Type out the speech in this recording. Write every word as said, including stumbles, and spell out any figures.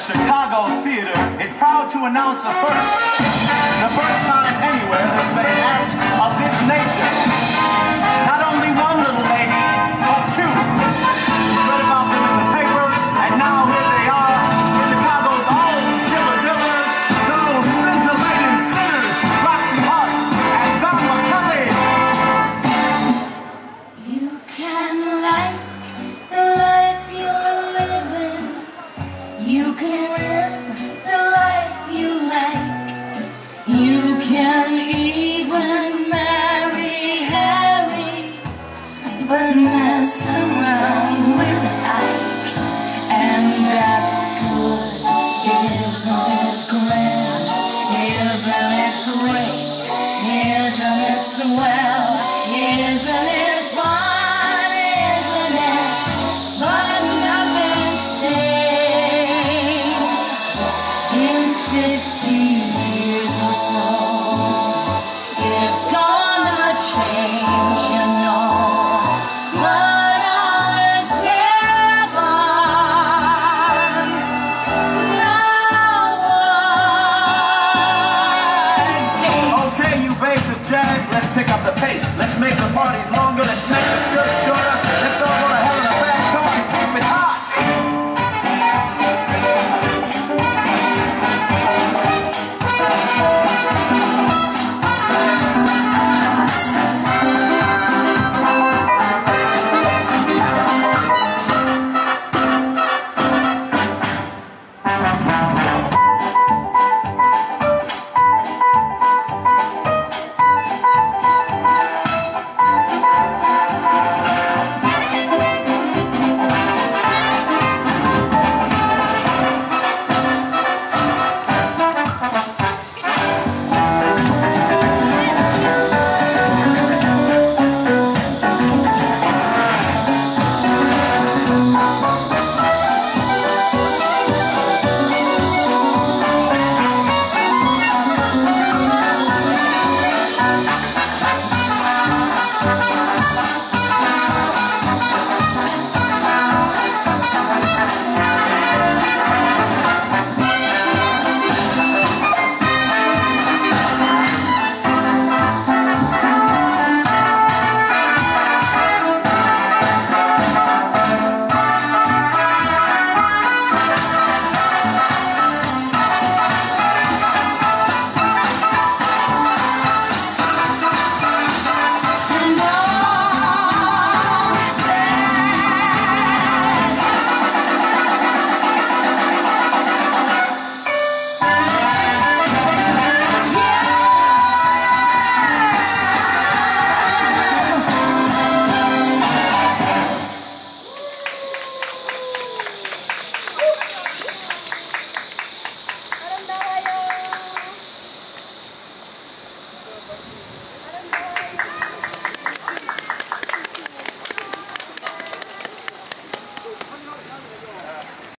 Chicago theater is proud to announce a first. The first time anywhere there's been an act of this nature. Not only one little lady, but two. We read about them in the papers, and now here they are. Chicago's own killer dillers, those scintillating sinners, Roxy Hart and Don McKelly. You can like the life you're living. You can live the life you like. You can even marry Harry, but mess around with